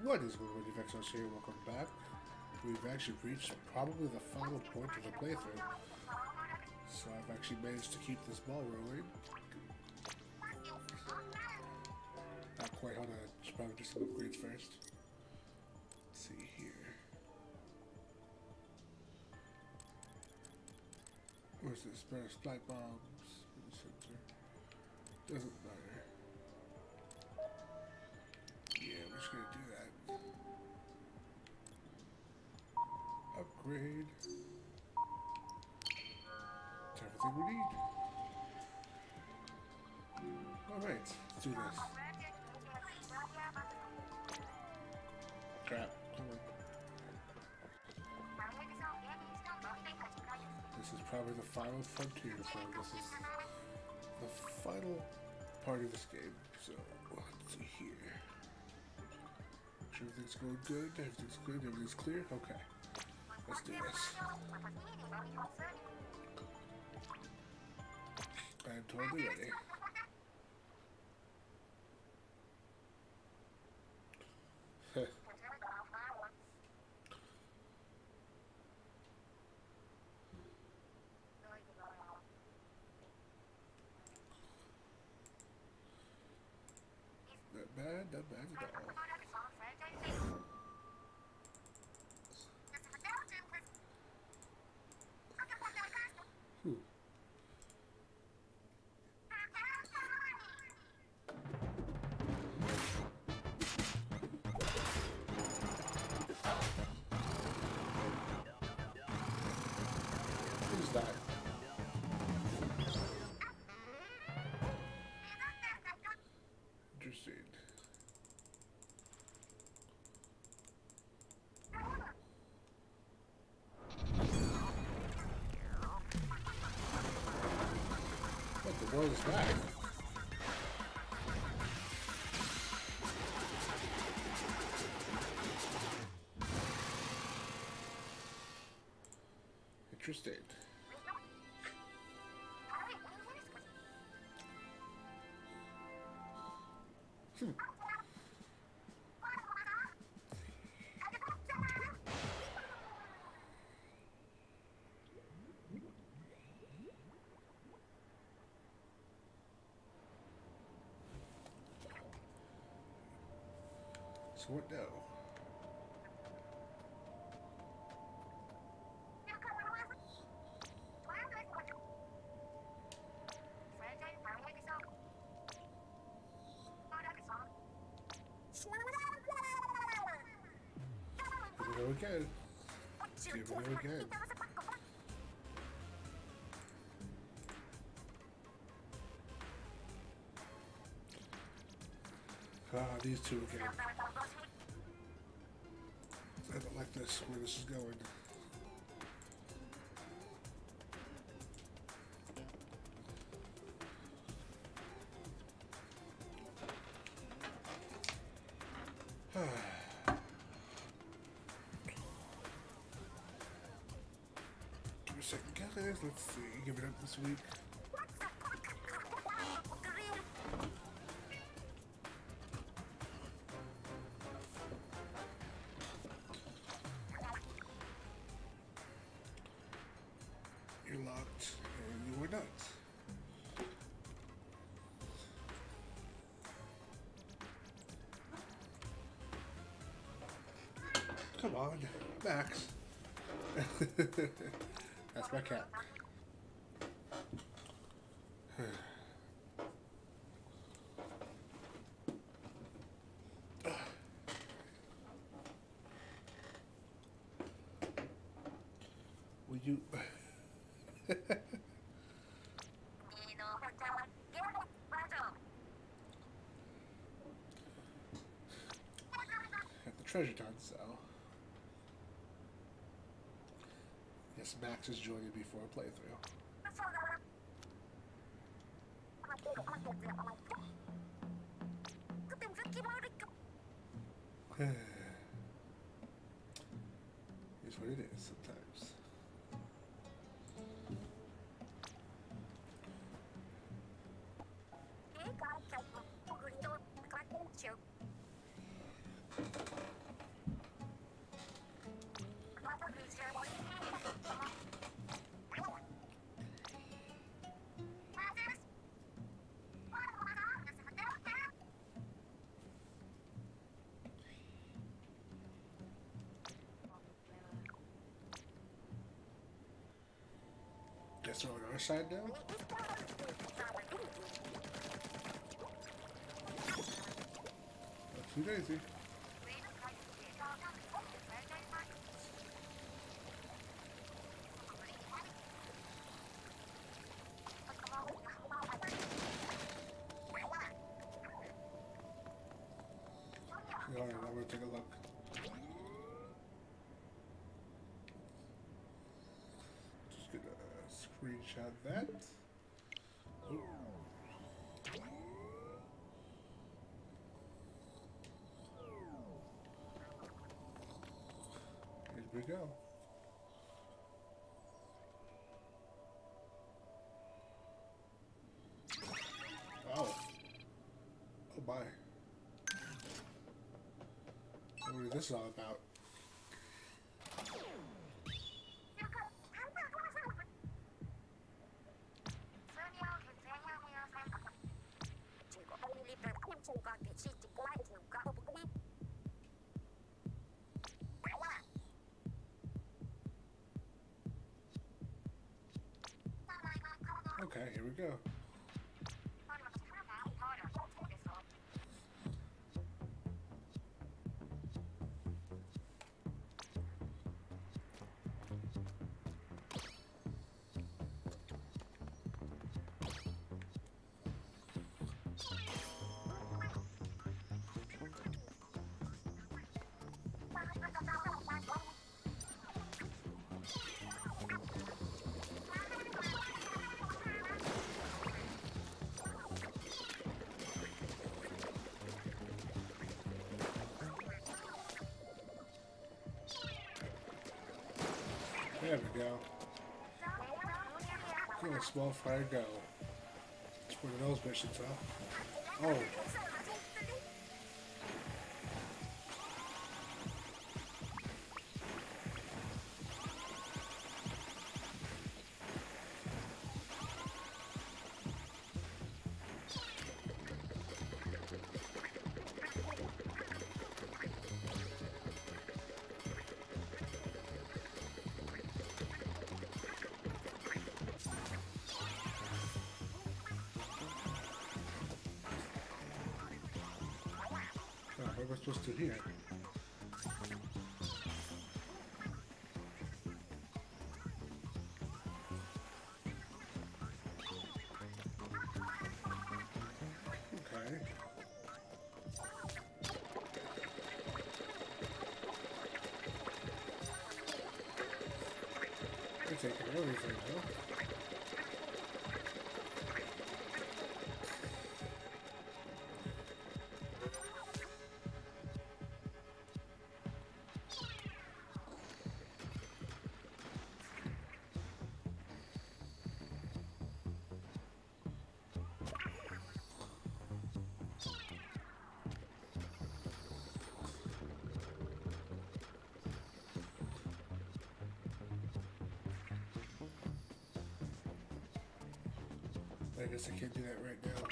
What is going on, Defexos here? Welcome back. We've actually reached probably the final point of the playthrough. So I've actually managed to keep this ball rolling. Not quite, hold on. Should probably do some upgrades first. Let's see here. Where's this? Splat bombs in the center. Doesn't matter. Yeah, we're just gonna do that. Upgrade. It's everything we need. Alright, let's do this. Crap. Come on. This is probably the final frontier, so this is the final part of this game. So, let's see here. Make sure everything's going good, everything's good, everything's clear. Okay, let's do this. I am totally ready. Not bad at all. What is that? Interesting. What the world is that? Interesting. So what now? Here we go again. Here we go again. Ah, these two again. I don't like this, where this is going. Give me a second, guys. Let's see. Give it up this week. You're locked, and you were not. Come on, Max. That's my cat. Will you... Got the treasure done, so... Yes, Max is joining me for a playthrough. It's what it is sometimes. So on our side now? Not too daisy. Alright, I'm gonna take a look. Just gonna screenshot that. Oh. Here we go. Oh. Oh my. I wonder what this is all about. Okay, here we go. There we go. Give a small fire go. It's one of those missions, huh? Oh. What am I supposed to do here? Okay. They're taking everything, huh? I guess I can't do that right now.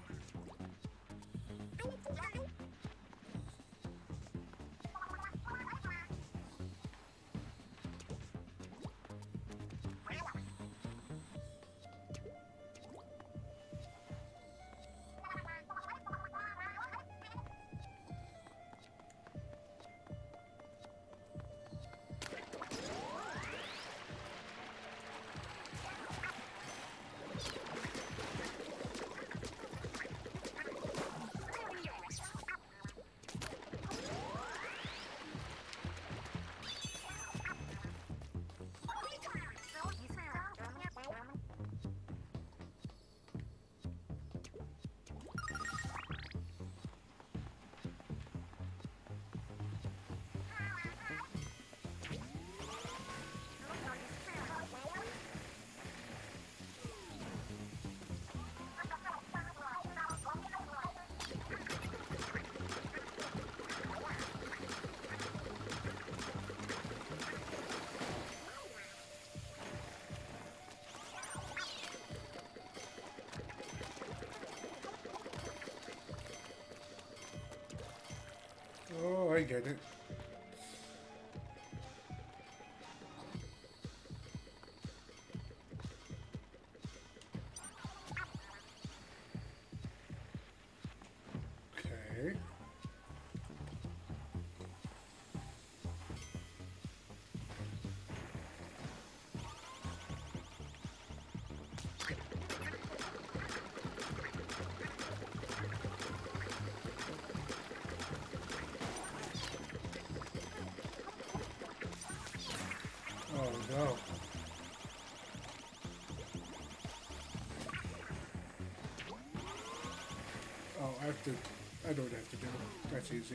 Oh, I get it. Oh. Oh, I have to... I know what I have to do. That's easy.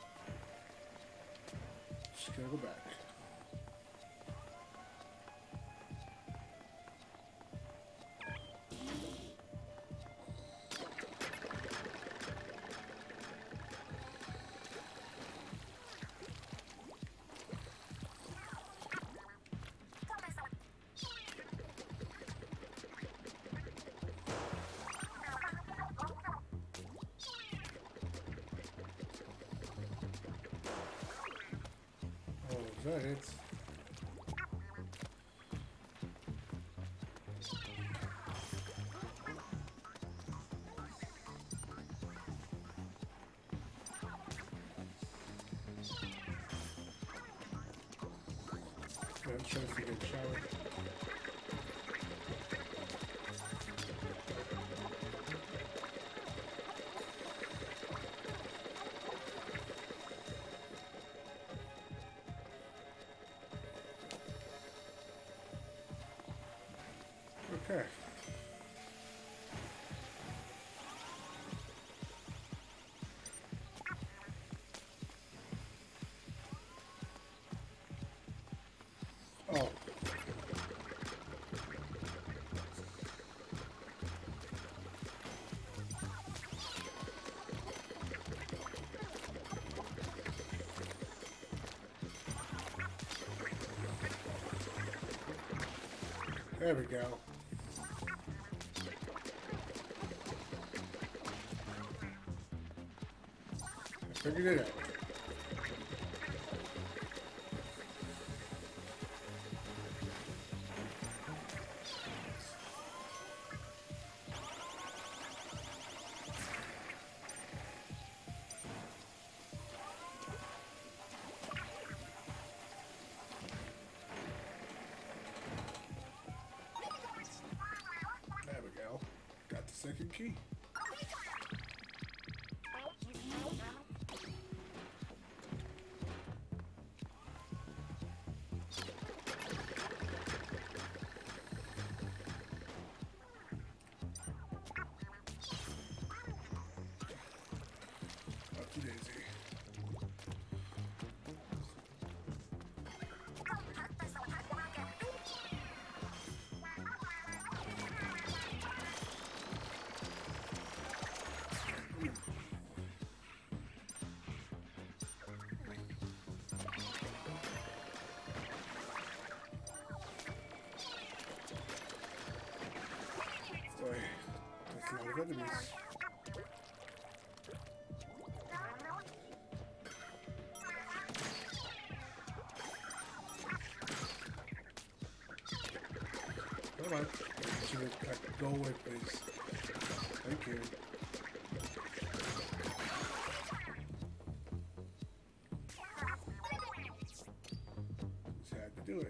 Just gotta go back. That hits. I'm trying to get a shower. Okay. Oh. There we go. I figured it out. There we go. Got the second key. That's a lot of enemies. Come on. Go away, please. Thank you. Just had to do it.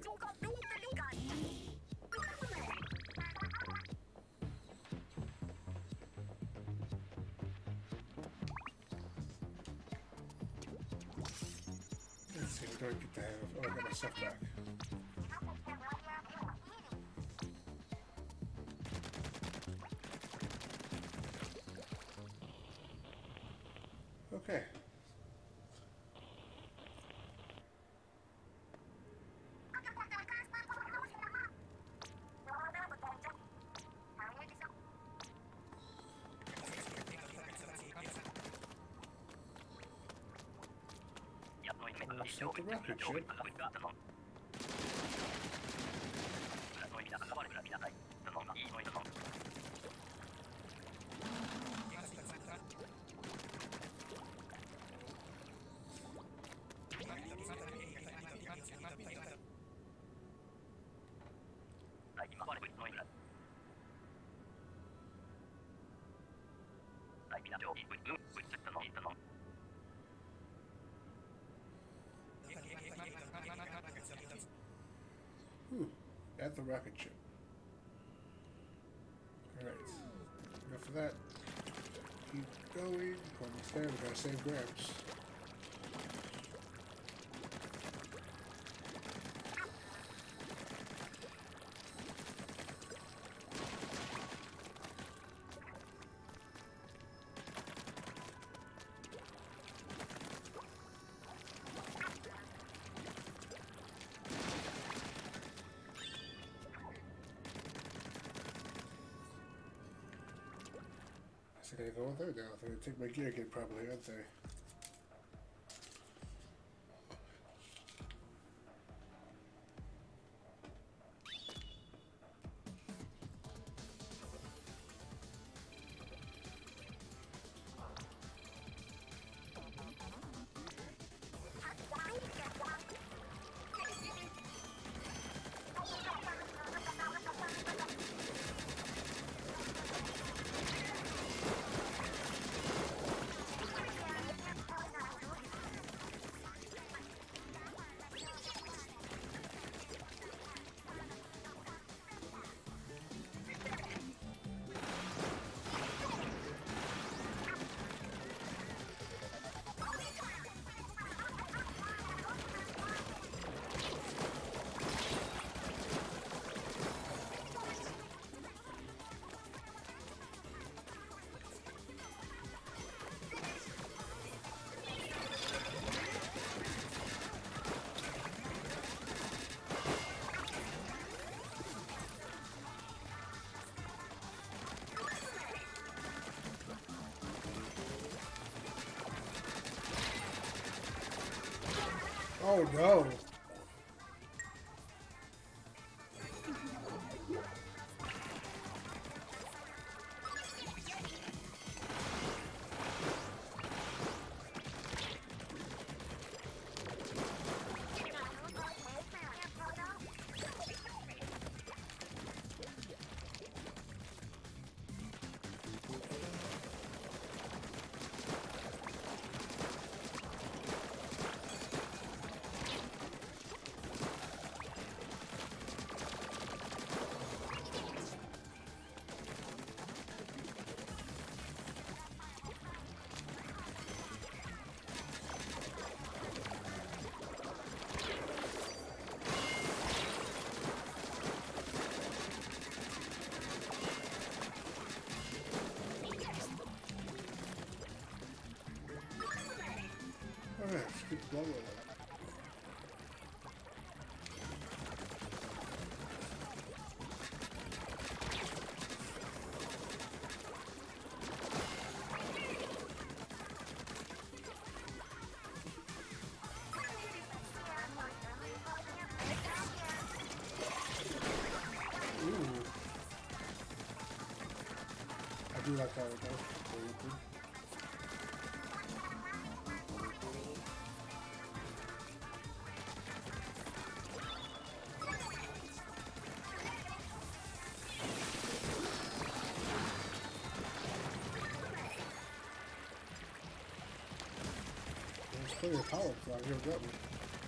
Let's see, what do I get to have? Oh, I got my stuff back. Okay. Set the rocket ship. At the rocket ship. Alright. Enough of that. Keep going. Almost there. We gotta save Gramps. So I gotta go with there now. They're gonna take my gear again probably, aren't they? Oh no! Alright, let's keep going. Ooh. I do like that one though. There's plenty of power out here, got me.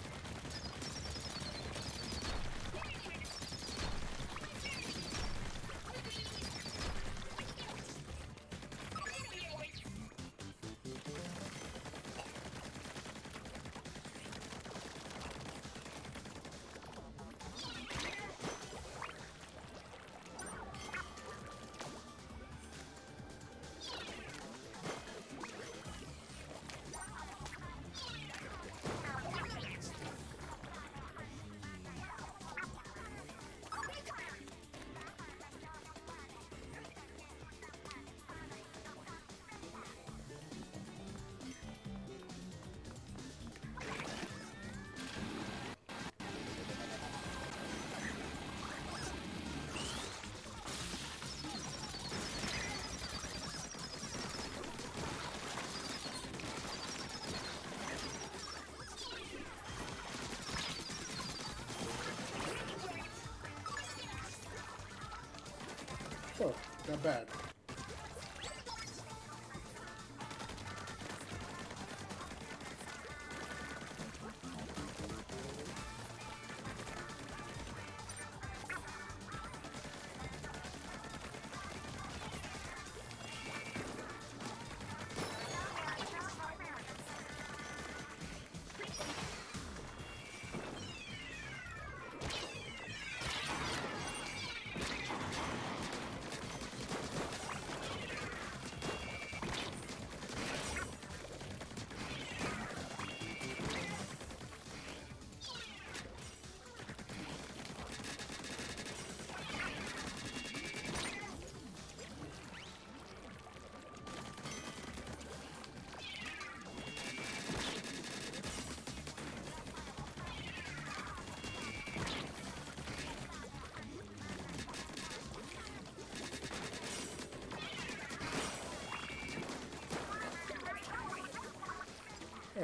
Oh, not bad.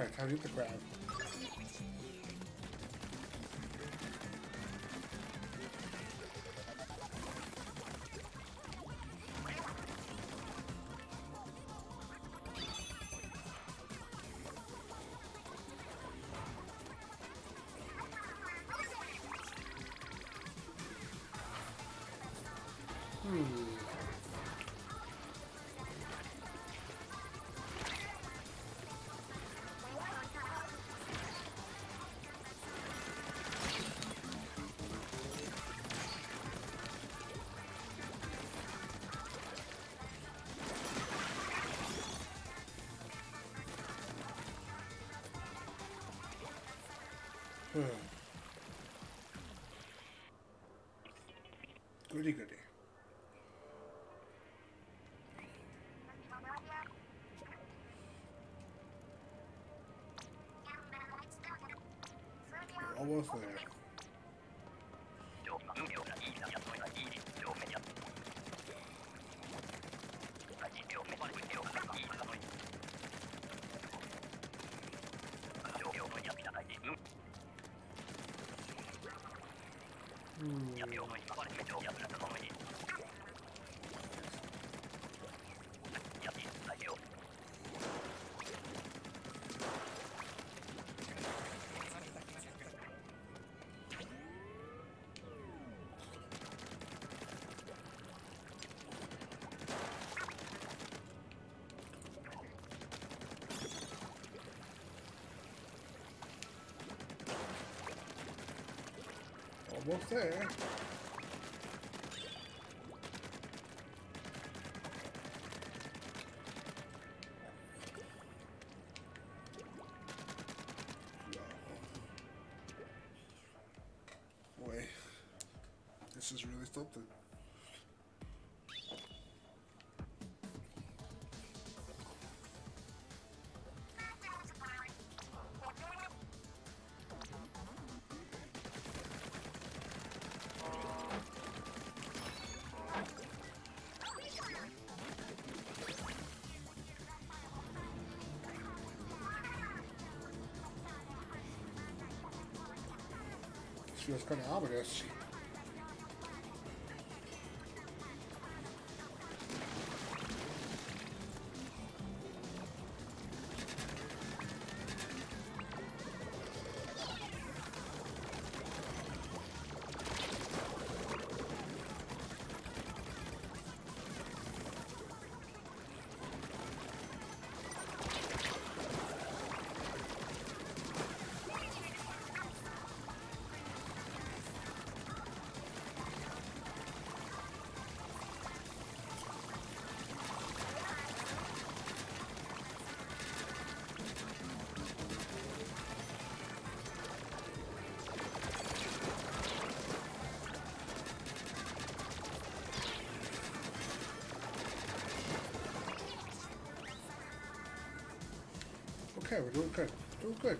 Alright, time to get the crab. Goody goody. We're almost there. Almost there. Boy, this is really something. Feels kind of ominous. Okay, we're doing good. Doing good.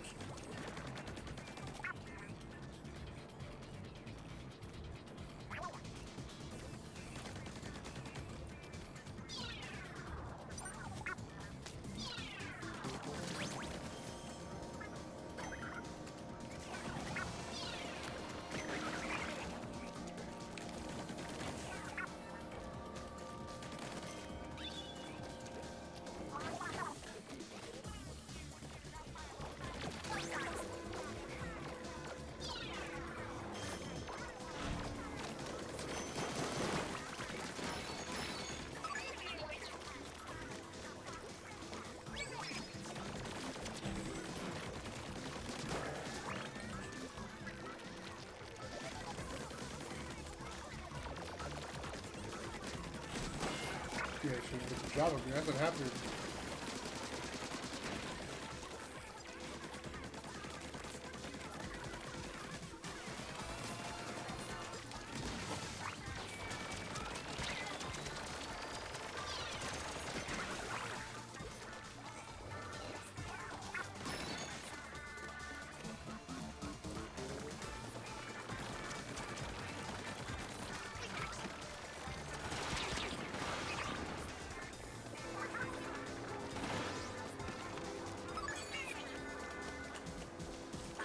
Yeah, she did a good job of me. That's what happened.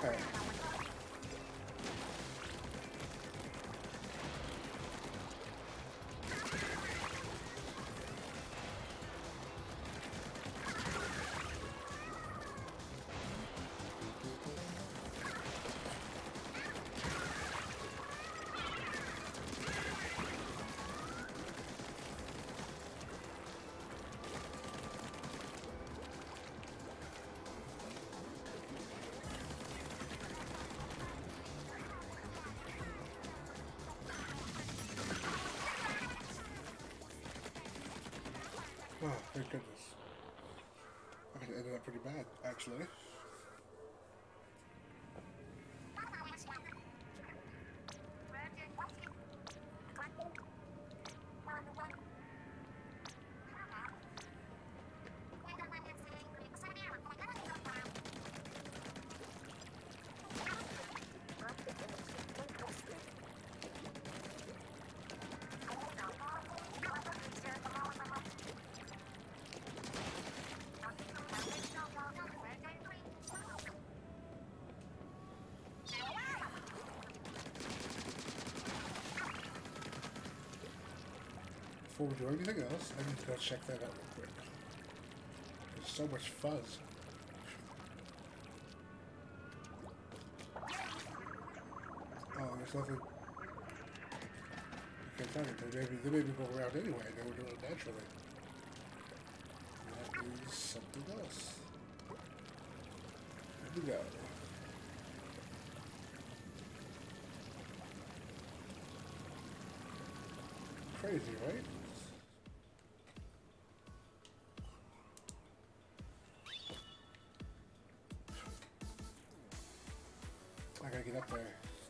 Alright. Oh, thank goodness. I ended up pretty bad, actually. Before we do anything else, I need to go check that out real quick. There's so much fuzz. Oh, there's nothing. You can't tell me. They made me go around anyway. They were doing it naturally. That is something else. Here we go. Crazy, right? I gotta get up there.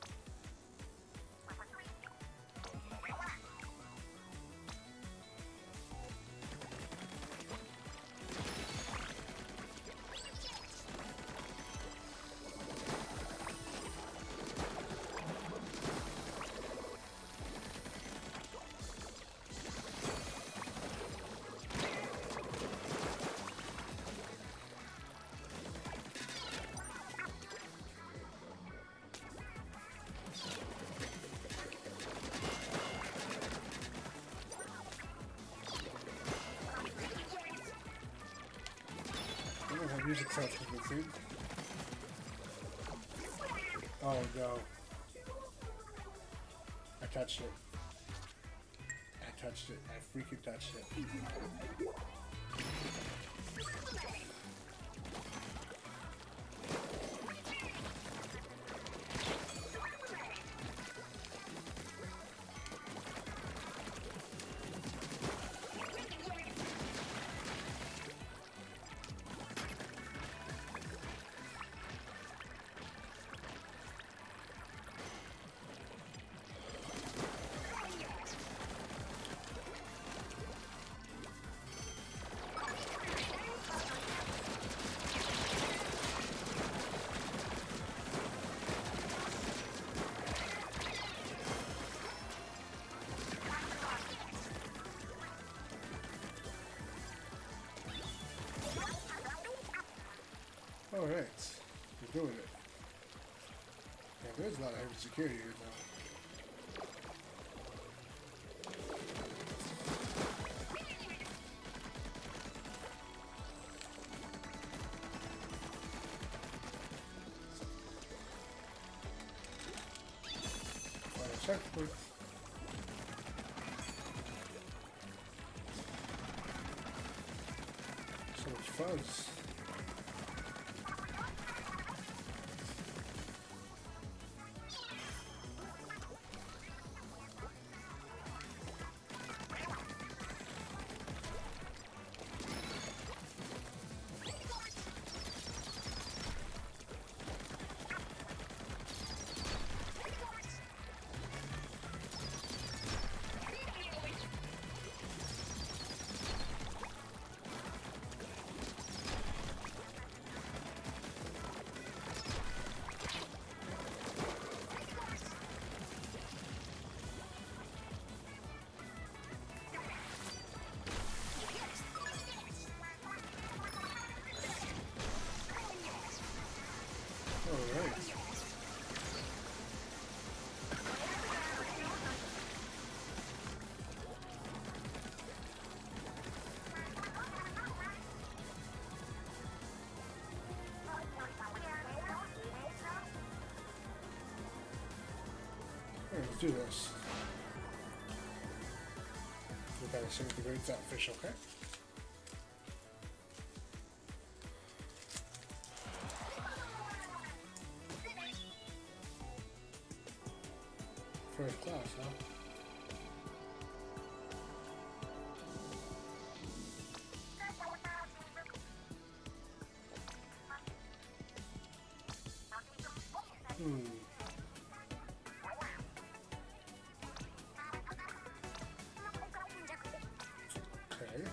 Music sounds convincing. Oh no. I touched it. I touched it. I freaking touched it. Alright, we're doing it. Yeah, there's a lot of heavy security here now. Fire checkpoint. So much fuzz. do this. We gotta see what the great fish, okay? First class, huh? Okay.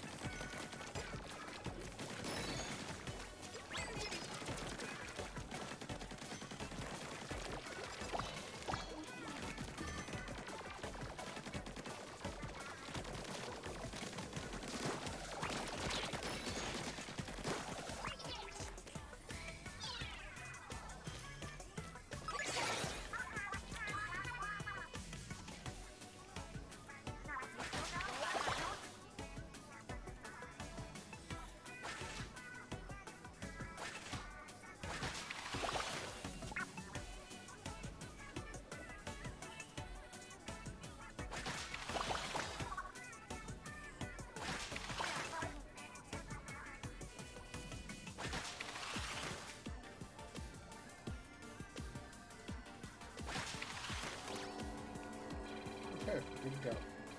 Okay, good to go.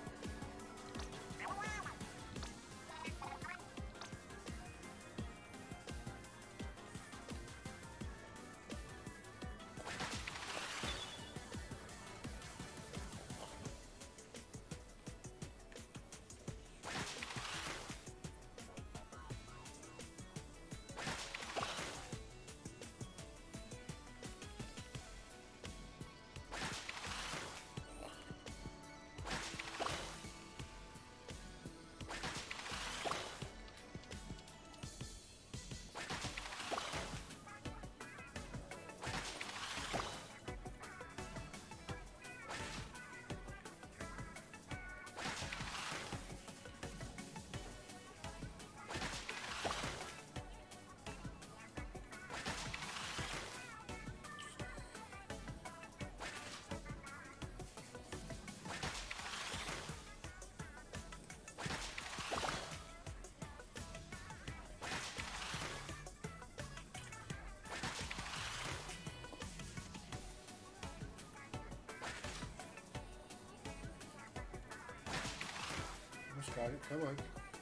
Almost got it, come on.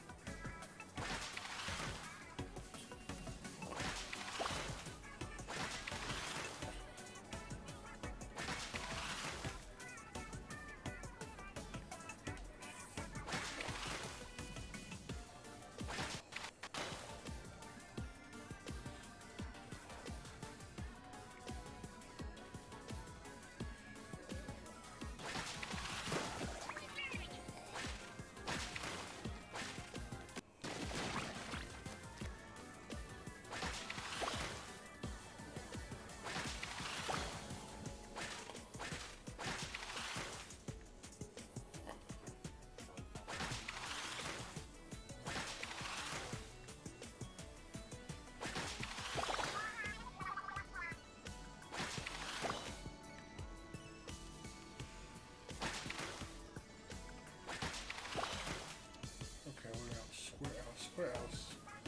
Where else?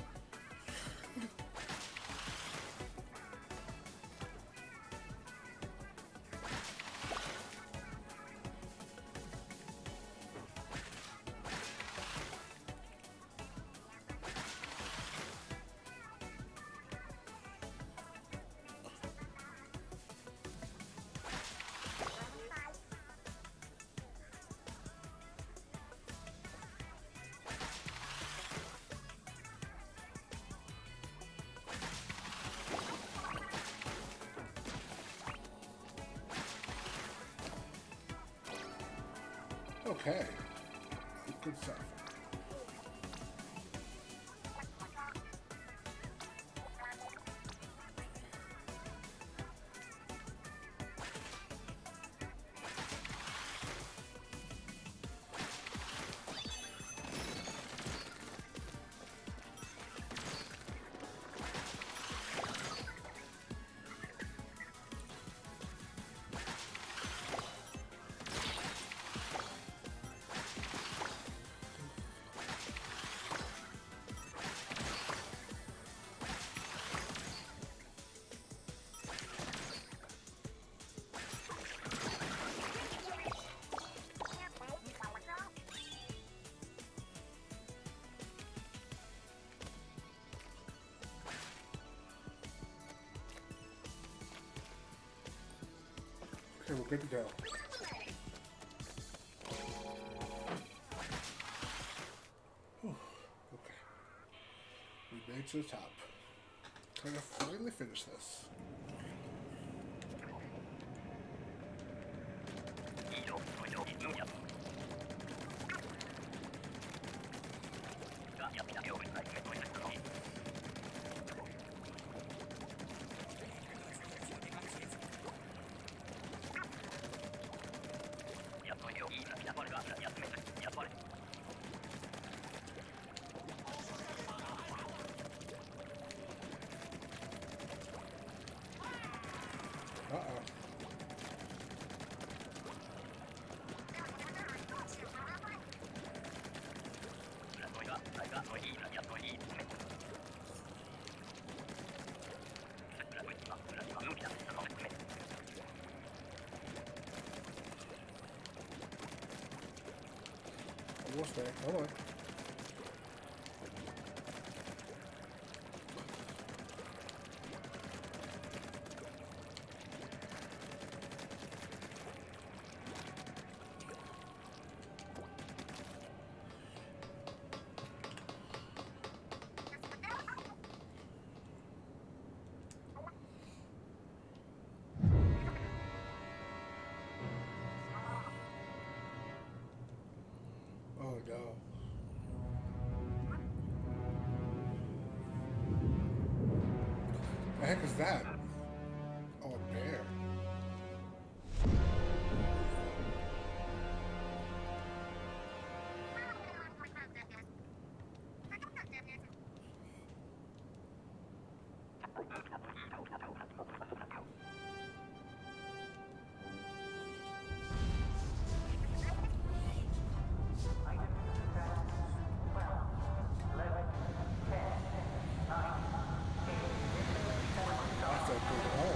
Okay. Good stuff. Okay, we're good to go. Whew. Okay. We made it to the top. Time to finally finish this. Uh-oh. Almost there. Come on. Oh no. The heck is that? Oh, a bear. That's a big hole.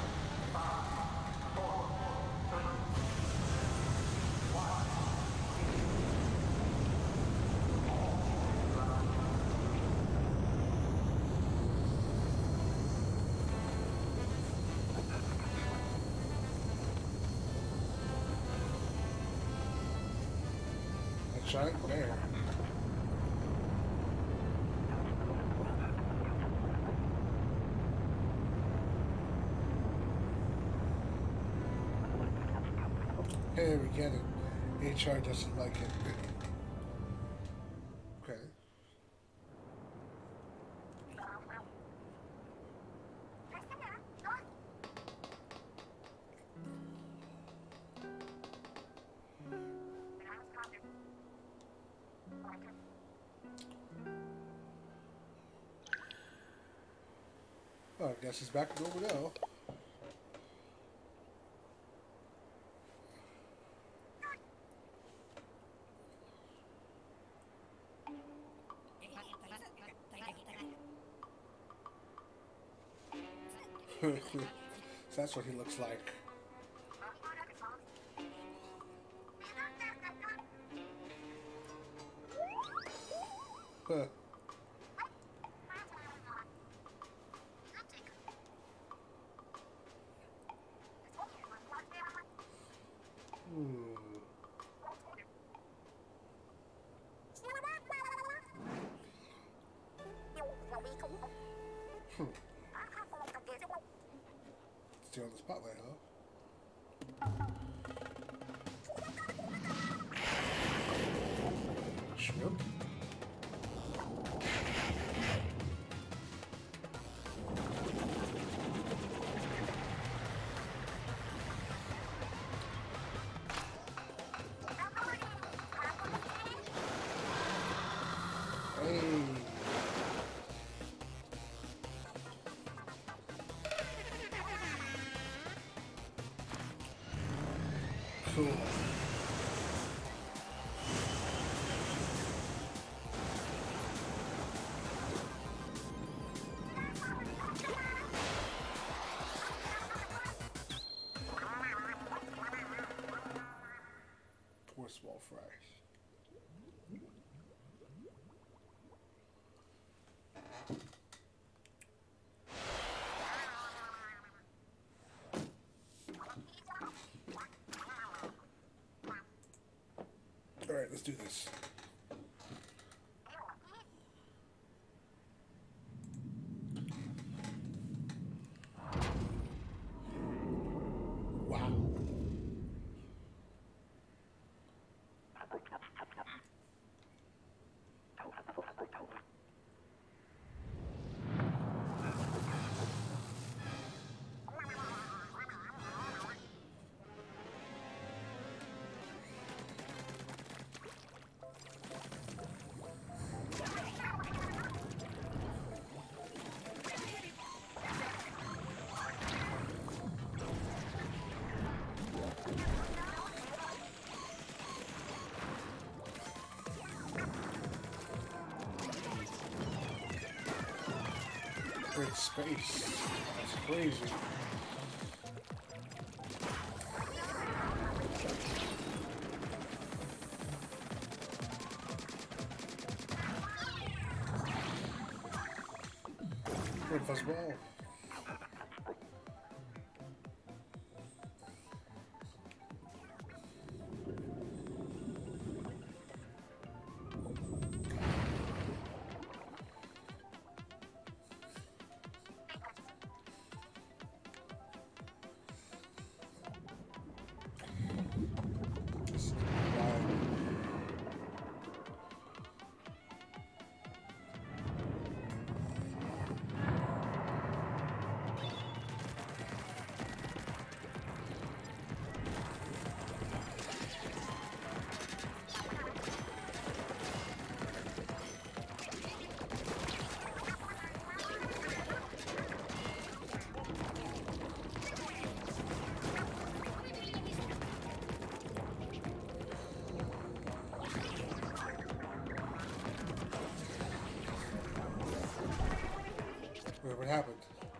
A giant bear. Hey, we get it. HR doesn't like it. Okay. Oh, I guess he's back over now. So that's what he looks like. Huh. Stay on the spotlight, huh? Shrimp. Hey. Cool. Poor small fries. Let's do this. Wow. Great space. That's crazy. Good fuzzball. Wait, what happened?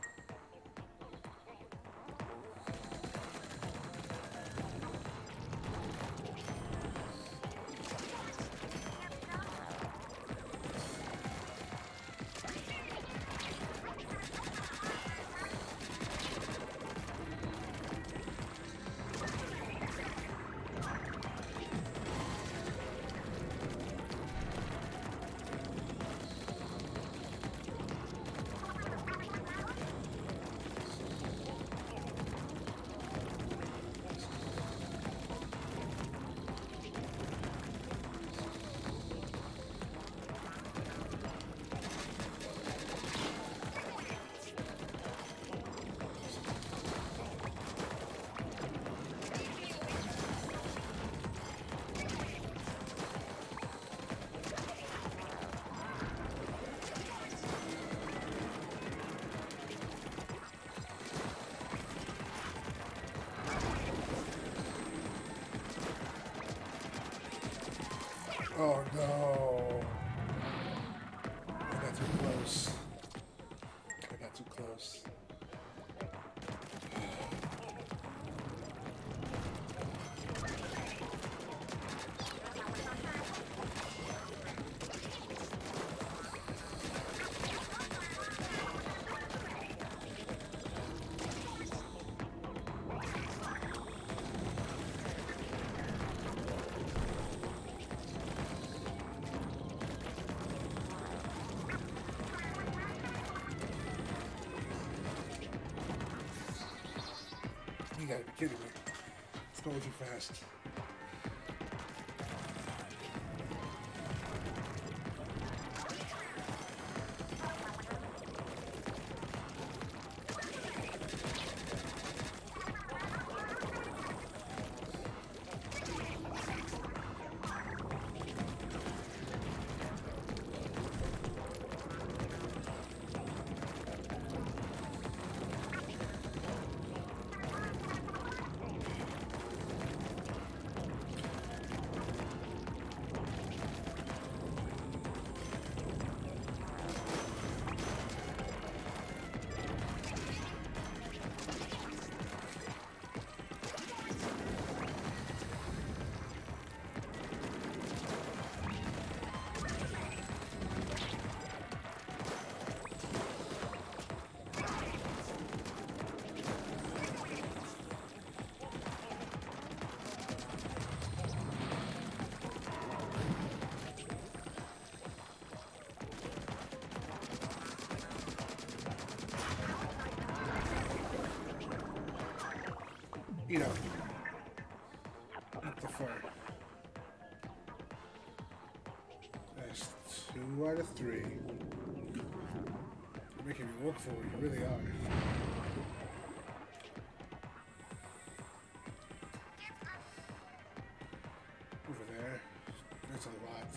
Oh no. I got too close. I got too close. You gotta be kidding me. It's going too fast. You know, eat the fur. That's 2 out of 3. You're making me work for it, you really are. Over there, there's a lot.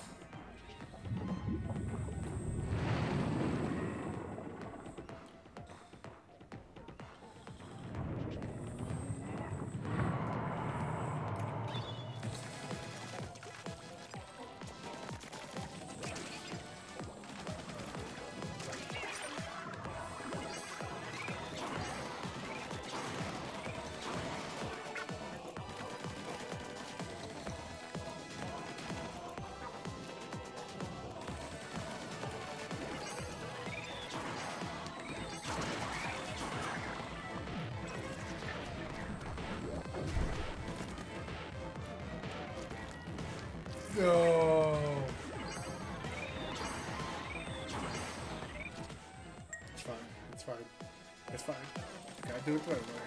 No. It's fine. It's fine. It's fine. Gotta do it the right way.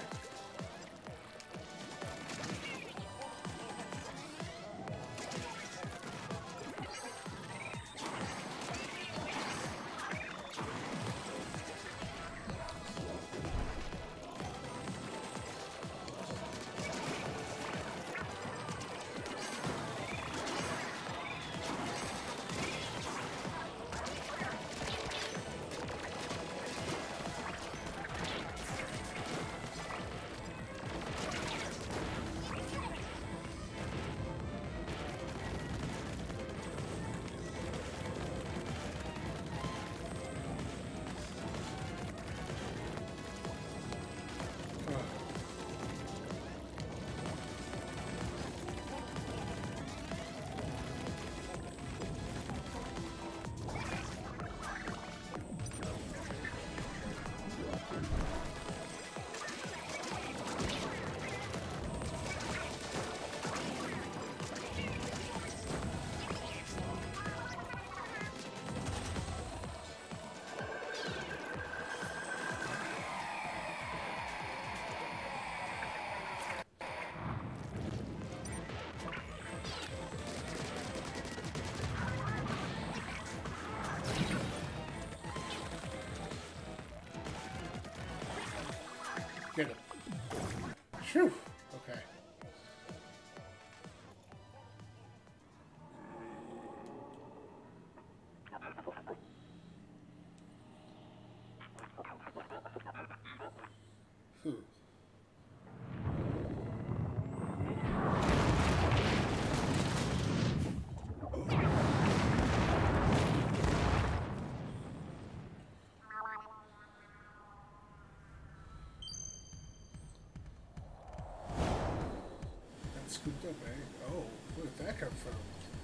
Get him. Phew. Okay. Whew. Scooped up, eh? Oh, where did that come from?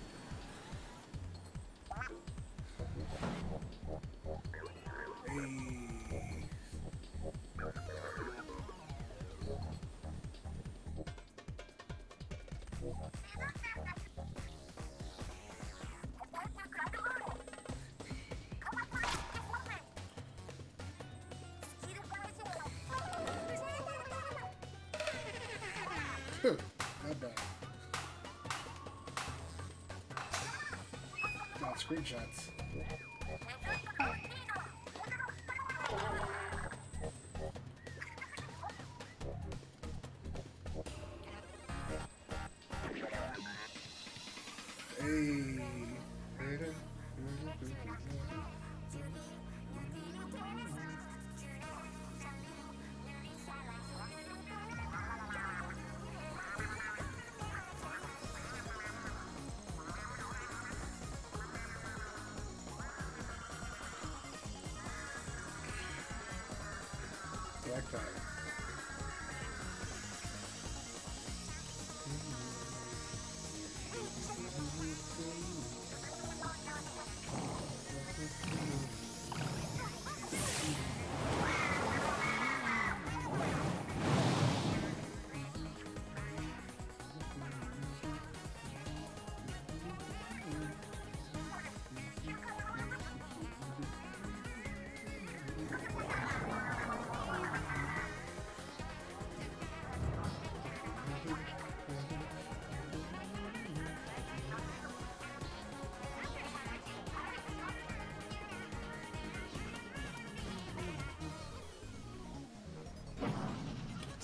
Hey. Not bad. Not screenshots. Hey.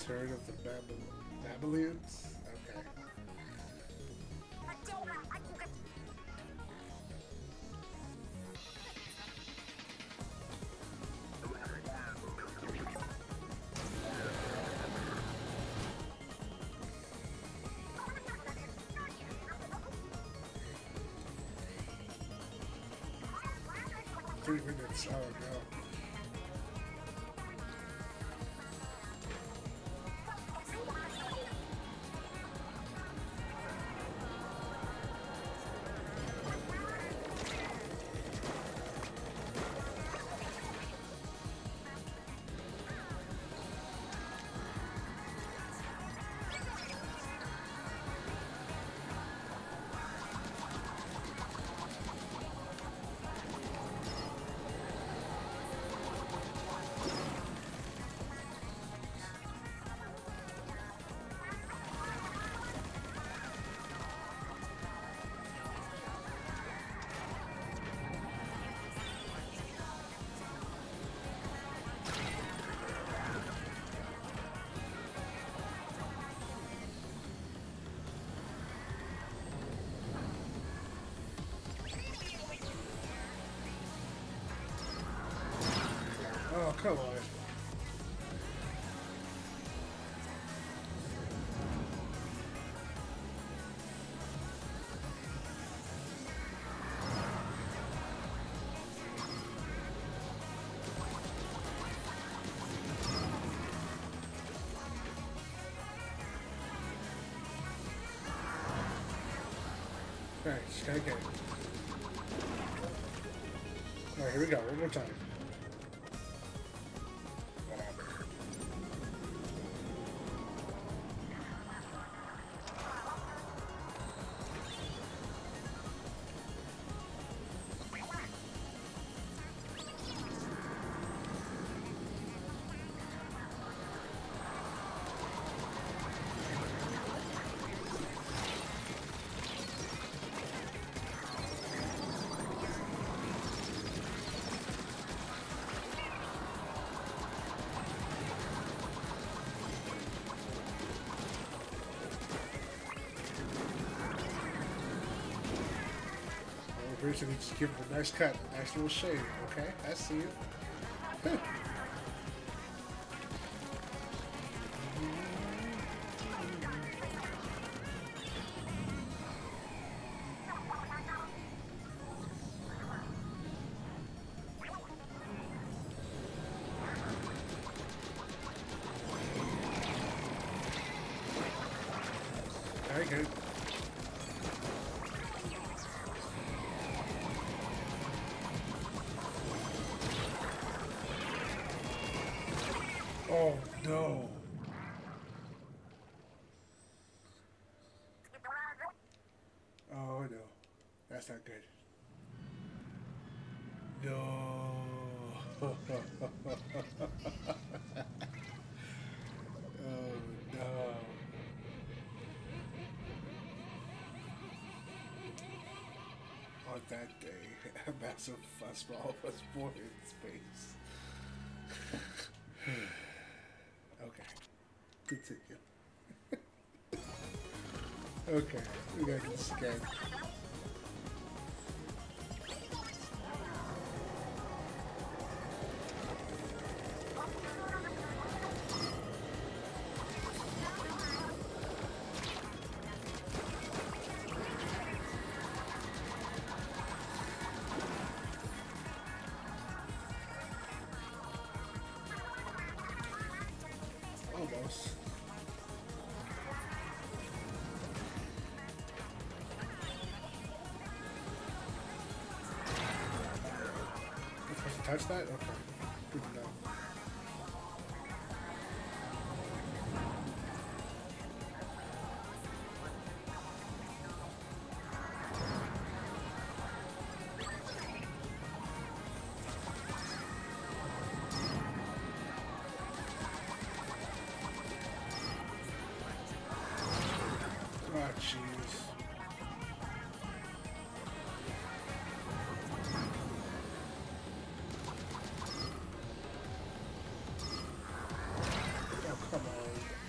Return of the Babylonians? Okay. Three minutes. Oh no. Oh, come on. Alright, just gotta get it. Alright, here we go. One more time. Basically, just give it a nice cut, a nice little shave. Okay, I see it. Very good. Oh no. Oh no. That's not good. No. Oh no. On that day, a massive fuzzball was born in space. Okay, continue. Okay, we gotta do this again. Almost. Am I supposed to touch that? Okay. Good to know. Oh, jeez. Oh, come on.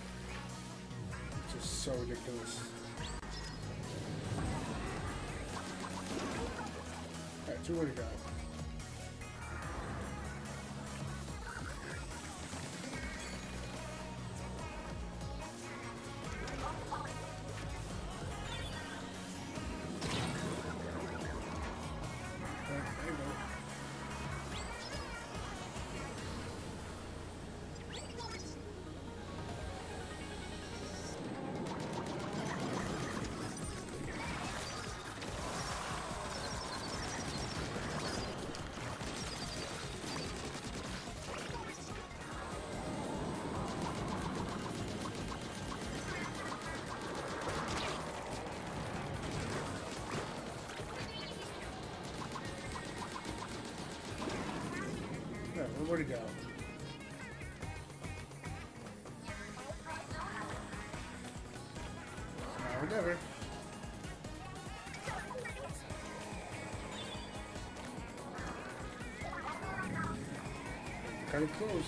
so ridiculous. Alright, 2 more to go. Where'd he go? Now or never. Kind of close.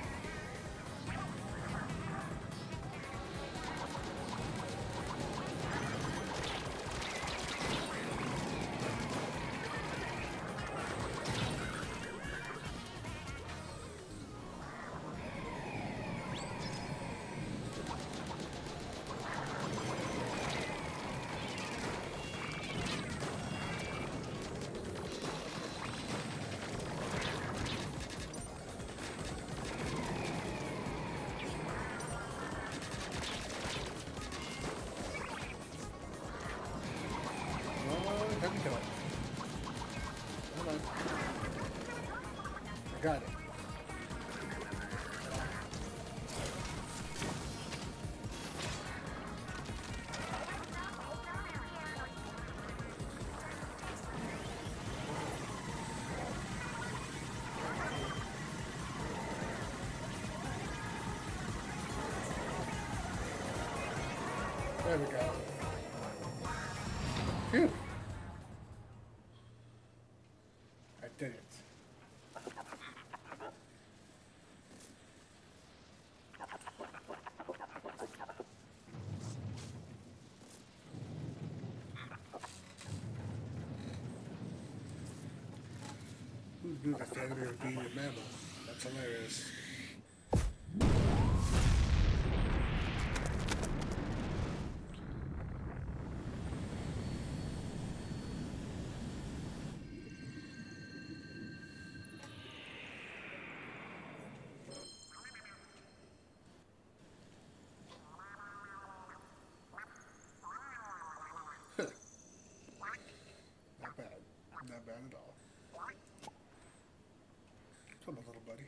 Hold on. I got it. There we go. Phew. I did it. Who knew the failure of being a mammal? That's hilarious. Not bad. Not bad at all. Come on, little buddy.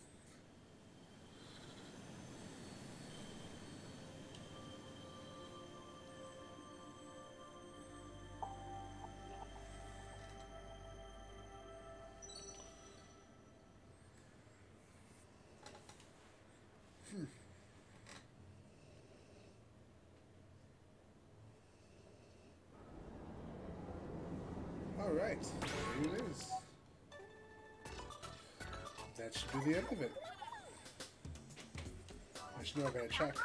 All right, here it is. That should be the end of it. I just know I gotta check.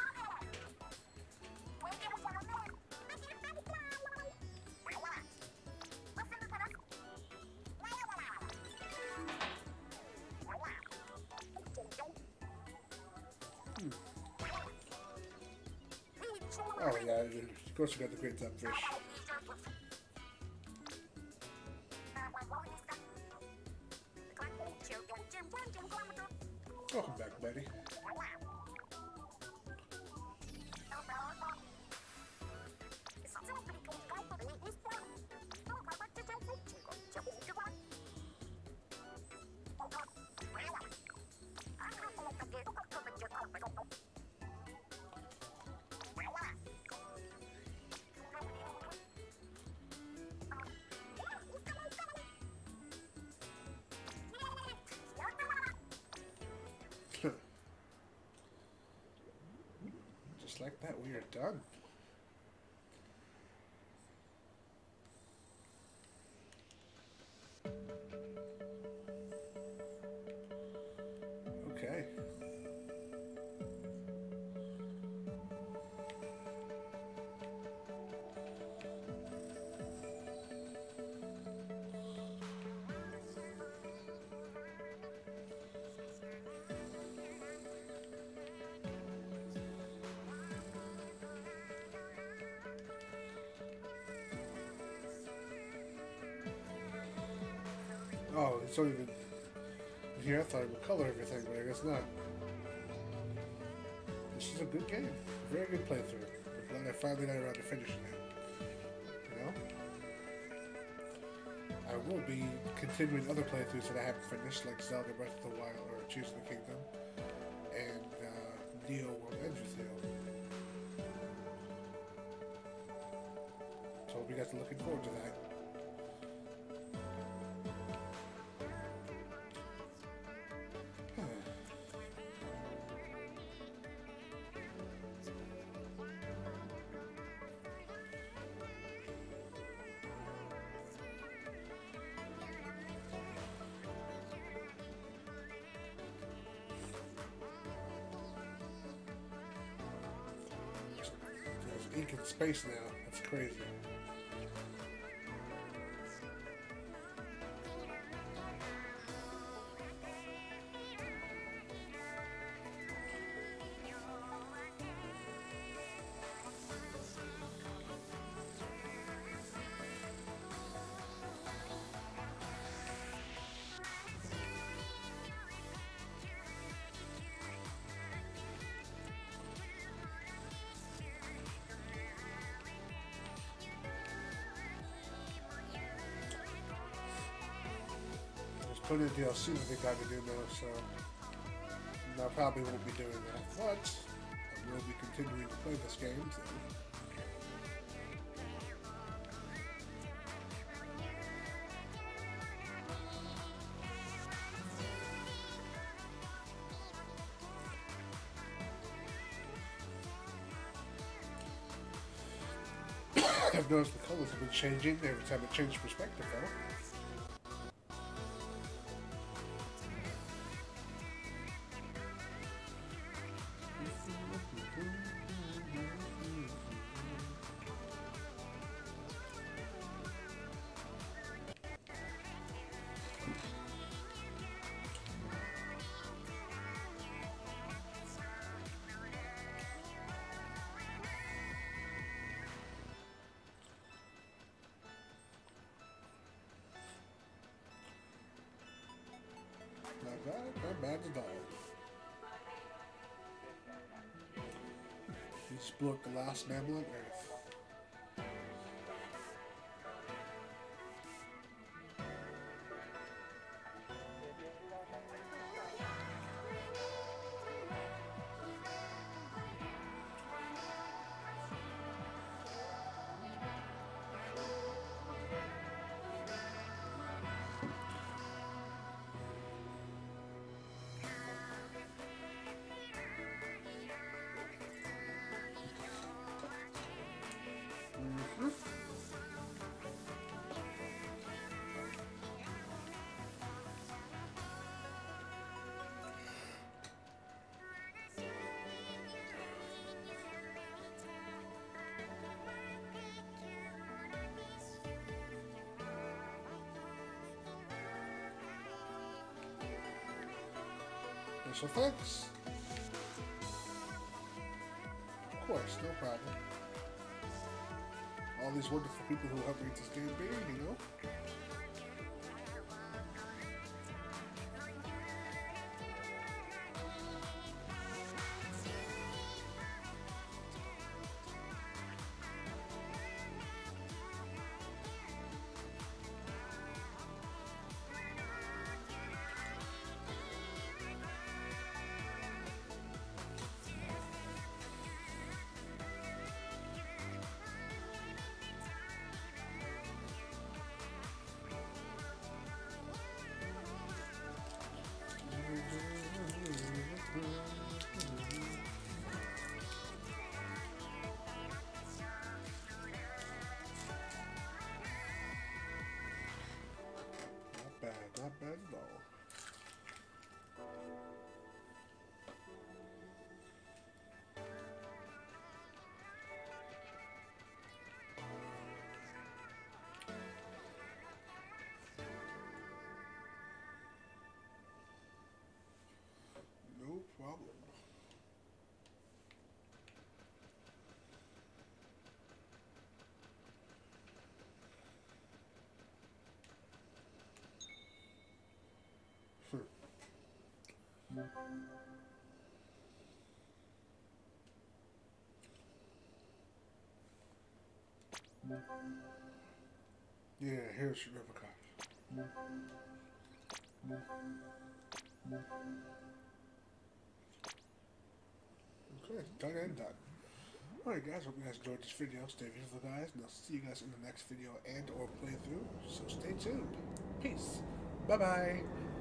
Oh yeah, of course we got the great fish. Welcome back, buddy. Just like that, we are done. Okay. Oh, it's not even here. I thought it would color everything, but I guess not. This is a good game. Very good playthrough. I'm glad I finally got around to finishing it. You know? I will be continuing other playthroughs that I haven't finished, like Zelda Breath of the Wild or Tears of the Kingdom, and Neo World Ends with You. So we guys are looking forward to that. There's ink in space now. That's crazy. Plenty of DLC that they got to do now, so I probably won't be doing that, but I will be continuing to play this game. So. I've noticed the colors have been changing every time it changes perspective, though. Not bad at all. He blew up the last mammal on Earth. So thanks. Of course, no problem. All these wonderful people who helped make this game big, you know? Yeah, here's Rebecca. Okay, done and done. Alright guys, hope you guys enjoyed this video. Stay beautiful guys, and I'll see you guys in the next video and or playthrough. So stay tuned. Peace. Bye bye.